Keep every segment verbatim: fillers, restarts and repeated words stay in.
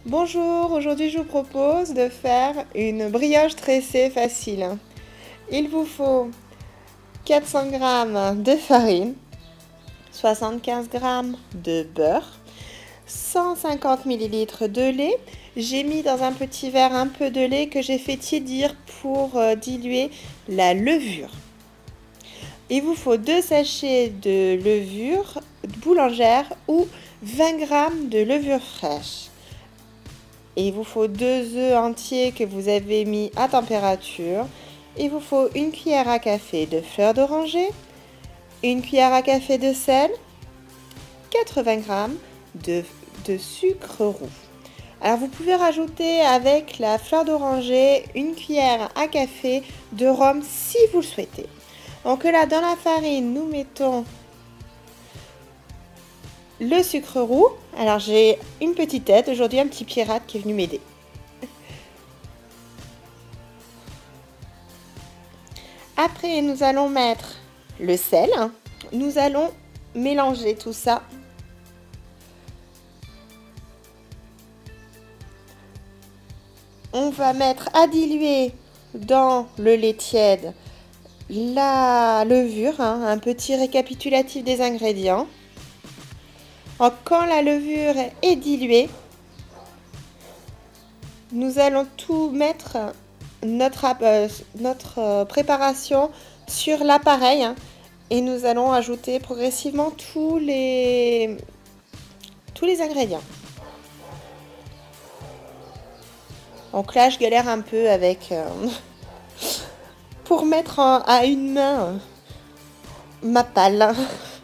Bonjour, aujourd'hui je vous propose de faire une brioche tressée facile. Il vous faut quatre cents grammes de farine, soixante-quinze grammes de beurre, cent cinquante millilitres de lait. J'ai mis dans un petit verre un peu de lait que j'ai fait tiédir pour euh, diluer la levure. Il vous faut deux sachets de levure boulangère ou vingt grammes de levure fraîche. Et il vous faut deux œufs entiers que vous avez mis à température. Il vous faut une cuillère à café de fleur d'oranger, une cuillère à café de sel, quatre-vingts grammes de, de sucre roux. Alors vous pouvez rajouter avec la fleur d'oranger une cuillère à café de rhum si vous le souhaitez. Donc là, dans la farine, nous mettons le sucre roux. Alors j'ai une petite aide aujourd'hui, un petit pirate qui est venu m'aider. Après, nous allons mettre le sel. Nous allons mélanger tout ça. On va mettre à diluer dans le lait tiède la levure, hein, un petit récapitulatif des ingrédients. Alors, quand la levure est diluée, nous allons tout mettre notre, euh, notre euh, préparation sur l'appareil, hein, et nous allons ajouter progressivement tous les, tous les ingrédients. Donc là, je galère un peu avec euh, pour mettre en, à une main euh, ma palle.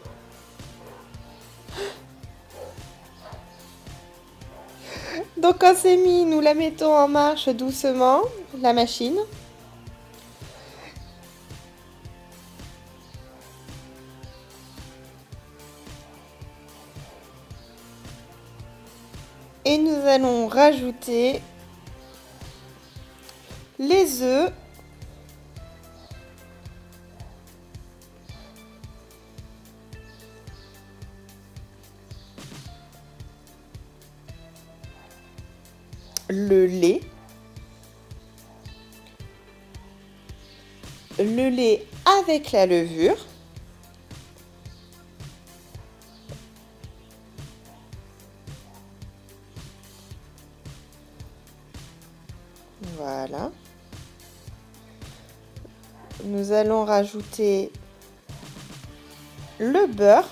Donc quand c'est mis, nous la mettons en marche doucement, la machine. Et nous allons rajouter les œufs. Le lait. Le lait avec la levure. Voilà. Nous allons rajouter le beurre.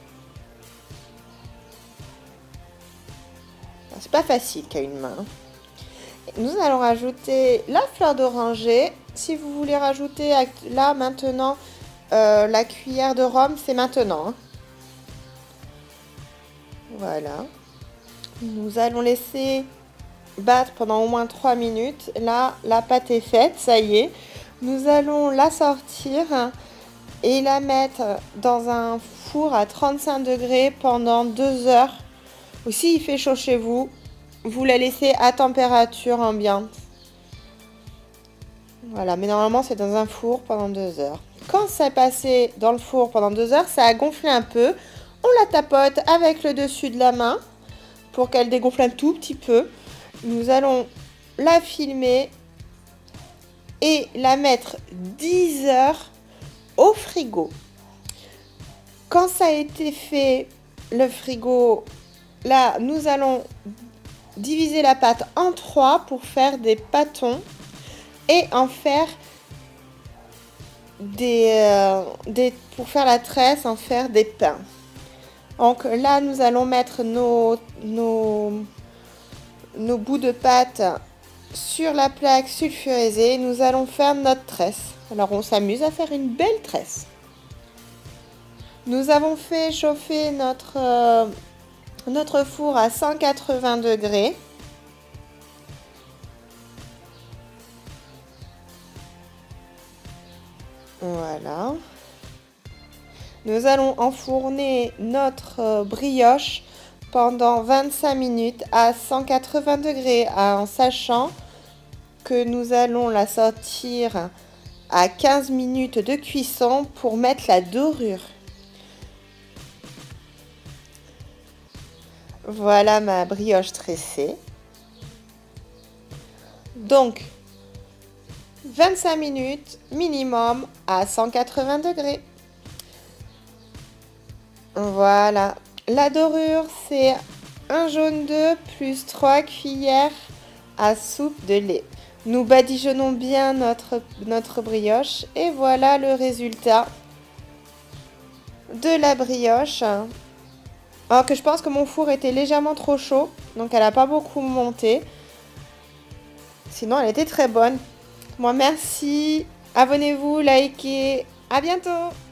C'est pas facile qu'à une main. Nous allons rajouter la fleur d'oranger. Si vous voulez rajouter là maintenant euh, la cuillère de rhum, c'est maintenant. Hein. Voilà. Nous allons laisser battre pendant au moins trois minutes. Là, la pâte est faite, ça y est. Nous allons la sortir et la mettre dans un four à trente-cinq degrés pendant deux heures. Ou s'il fait chaud chez vous, vous la laissez à température ambiante. Voilà, mais normalement c'est dans un four pendant deux heures. Quand ça est passé dans le four pendant deux heures, ça a gonflé un peu. On la tapote avec le dessus de la main pour qu'elle dégonfle un tout petit peu. Nous allons la filmer et la mettre dix heures au frigo. Quand ça a été fait, le frigo, là, nous allons diviser la pâte en trois pour faire des pâtons et en faire des, euh, des pour faire la tresse, en faire des pains. Donc là, nous allons mettre nos, nos, nos bouts de pâte sur la plaque sulfurisée. Nous allons faire notre tresse. Alors on s'amuse à faire une belle tresse. Nous avons fait chauffer notre, euh, notre four à cent quatre-vingts degrés. Voilà. Nous allons enfourner notre brioche pendant vingt-cinq minutes à cent quatre-vingts degrés, en sachant que nous allons la sortir à quinze minutes de cuisson pour mettre la dorure. Voilà ma brioche tressée. Donc, vingt-cinq minutes minimum à cent quatre-vingts degrés. Voilà. La dorure, c'est un jaune d'œuf plus trois cuillères à soupe de lait. Nous badigeonnons bien notre, notre brioche et voilà le résultat de la brioche. Alors que je pense que mon four était légèrement trop chaud, donc elle n'a pas beaucoup monté. Sinon, elle était très bonne. Moi, merci. Abonnez-vous, likez. À bientôt.